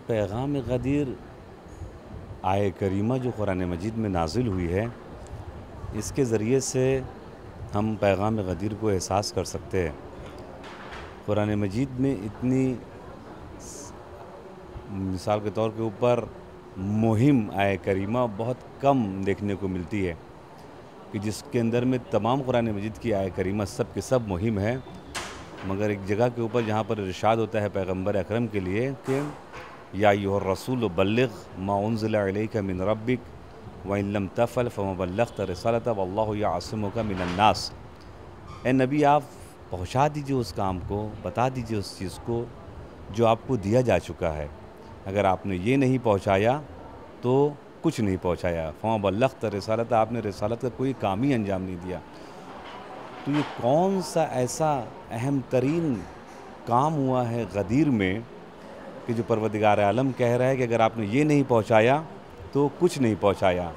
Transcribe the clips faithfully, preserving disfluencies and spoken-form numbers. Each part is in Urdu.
پیغام غدیر آیہ کریمہ جو قرآن مجید میں نازل ہوئی ہے، اس کے ذریعے سے ہم پیغام غدیر کو احساس کر سکتے ہیں۔ قرآن مجید میں اتنی مثال کے طور کے اوپر مہم آیہ کریمہ بہت کم دیکھنے کو ملتی ہے کہ جس کے اندر میں تمام قرآن مجید کی آیہ کریمہ سب کے سب مہم ہے، مگر ایک جگہ کے اوپر جہاں پر ارشاد ہوتا ہے پیغمبر اکرم کے لیے کہ یا ایھا الرسول بلغ ما انزل الیک من ربک وان لم تفعل فما بلغت رسالتہ واللہ یعصمک من الناس۔ اے نبی، آپ پہنچا دیجئے اس کام کو، بتا دیجئے اس چیز کو جو آپ کو دیا جا چکا ہے۔ اگر آپ نے یہ نہیں پہنچایا تو کچھ نہیں پہنچایا، فما بلغت رسالتہ، آپ نے رسالت کا کوئی کام ہی انجام نہیں دیا۔ تو یہ کون سا ایسا اہم ترین کام ہوا ہے غدیر میں کہ جو پروردگار عالم کہہ رہا ہے کہ اگر آپ نے یہ نہیں پہنچایا تو کچھ نہیں پہنچایا۔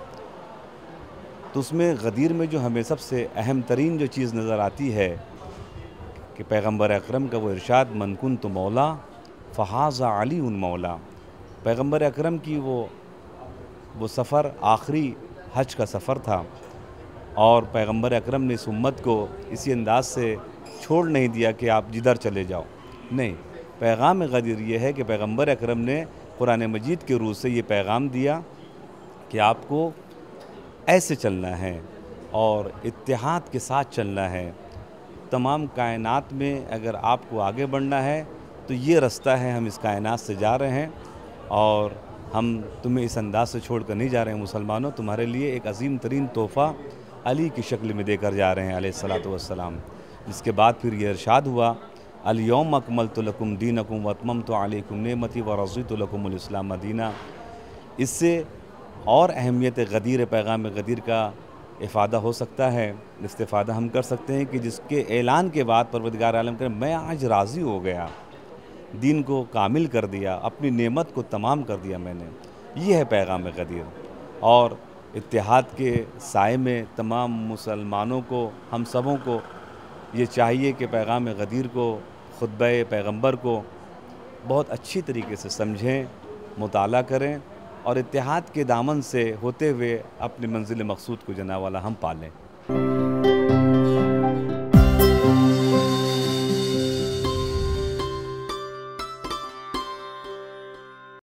تو اس میں غدیر میں جو ہمیں سب سے اہم ترین جو چیز نظر آتی ہے کہ پیغمبر اکرم کا وہ ارشاد من کنت مولا فہذا علی مولا۔ پیغمبر اکرم کی وہ وہ سفر آخری حج کا سفر تھا، اور پیغمبر اکرم نے اس امت کو اسی انداز سے چھوڑ نہیں دیا کہ آپ جدھر چلے جاؤ، نہیں، پیغام غدیر یہ ہے کہ پیغمبر اکرم نے قرآن مجید کے روح سے یہ پیغام دیا کہ آپ کو ایسے چلنا ہے اور اتحاد کے ساتھ چلنا ہے۔ تمام کائنات میں اگر آپ کو آگے بڑھنا ہے تو یہ رستہ ہے، ہم اس کائنات سے جا رہے ہیں اور ہم تمہیں اس انداز سے چھوڑ کر نہیں جا رہے ہیں مسلمانوں، تمہارے لیے ایک عظیم ترین تحفہ علی کی شکل میں دے کر جا رہے ہیں علیہ الصلوۃ والسلام۔ جس کے بعد پھر یہ ارشاد ہوا الیوم اکملت لکم دینکم واتممت علیکم نعمتی ورضیت لکم الاسلام دینا۔ اس سے اور اہمیت غدیر پیغام غدیر کا افادہ ہو سکتا ہے، استفادہ ہم کر سکتے ہیں کہ جس کے اعلان کے بعد پروردگار عالم کہ میں آج راضی ہو گیا، دین کو کامل کر دیا، اپنی نعمت کو تمام کر دیا میں نے۔ یہ ہے پیغام غدیر، اور اتحاد کے سائے میں تمام مسلمانوں کو، ہم سبوں کو یہ چاہیے کہ پیغام غدیر کو، خطبہ پیغمبر کو بہت اچھی طریقے سے سمجھیں، مطالعہ کریں اور اتحاد کے دامن سے ہوتے ہوئے اپنی منزل مقصود کو جناب والا ہم پالیں۔